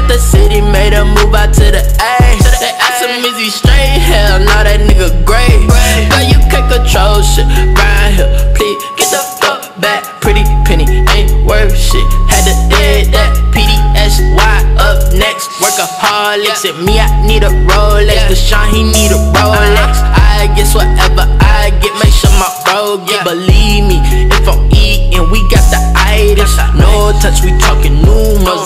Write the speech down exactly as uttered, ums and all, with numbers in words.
the city, made a move out to the A. They ask him, is he straight? Hell, nah, that nigga gray. Girl, you can't control shit round here. Please get the fuck back. Pretty penny ain't worth shit. Had to dead that P D S Y up next. Workaholics and me, I need a Rolex. Deshaun, he need a Rolex. I guess whatever I get, make sure my bro get. Believe me, if I'm eating, we got the items. No touch, we talking numerals.